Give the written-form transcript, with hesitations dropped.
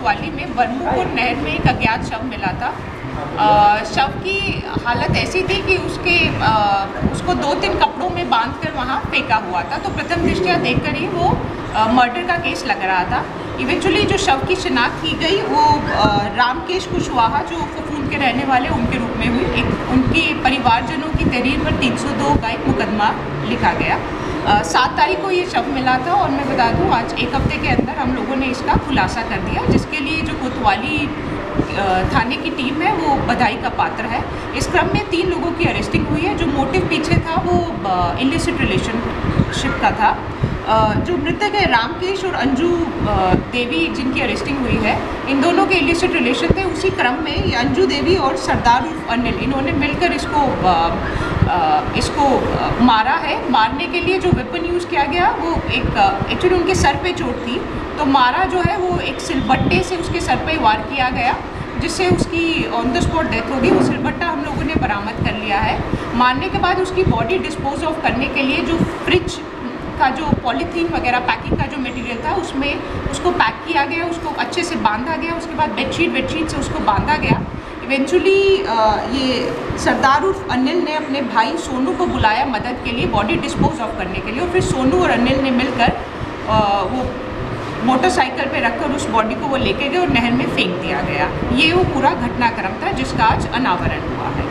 कोतवाली में बरमुपुर नहर में एक अज्ञात शव मिला था। शव की हालत ऐसी थी कि उसको 2-3 कपड़ों में बांधकर वहाँ फेंका हुआ था। तो प्रथम दृष्टया देखकर ही वो मर्डर का केस लग रहा था। इवेंचुअली जो शव की शिनाख्त की गई वो रामकेश कुशवाहा, जो फफूंद के रहने वाले, उनके रूप में हुई। उनके परिवारजनों की तहरीर पर 302 का एक मुकदमा लिखा गया। 7 तारीख को ये शव मिला था और मैं बता दूं आज 1 हफ्ते के अंदर हम लोगों ने इसका खुलासा कर दिया, जिसके लिए जो कोतवाली थाने की टीम है वो बधाई का पात्र है। इस क्रम में 3 लोगों की अरेस्टिंग हुई है। जो मोटिव पीछे था वो इलिसिट रिलेशनशिप का था। जो मृतक है रामकेश और अंजू देवी, जिनकी अरेस्टिंग हुई है, इन दोनों के इलिसिट रिलेशन थे। उसी क्रम में ये अंजू देवी और सरदार उर्फ अनिल, इन्होंने मिलकर इसको मारा है। मारने के लिए जो वेपन यूज़ किया गया वो एक्चुअली उनके सर पे चोट थी, तो मारा जो है वो एक सिलबट्टे से उसके सर पे वार किया गया, जिससे उसकी ऑन द स्पॉट डेथ होगी। वो सिलबट्टा हम लोगों ने बरामद कर लिया है। मारने के बाद उसकी बॉडी डिस्पोज ऑफ करने के लिए जो फ्रिज का जो पॉलीथीन वगैरह पैकिंग का जो मटेरियल था उसमें उसको पैक किया गया, उसको अच्छे से बांधा गया। उसके बाद बेडशीट से उसको बांधा गया। इवेंचुअली ये सरदार उर्फ अनिल ने अपने भाई सोनू को बुलाया मदद के लिए, बॉडी डिस्पोज ऑफ करने के लिए, और फिर सोनू और अनिल ने मिलकर वो मोटरसाइकिल पे रखकर उस बॉडी को वो लेके गए और नहर में फेंक दिया गया। ये वो पूरा घटनाक्रम था जिसका आज अनावरण हुआ है।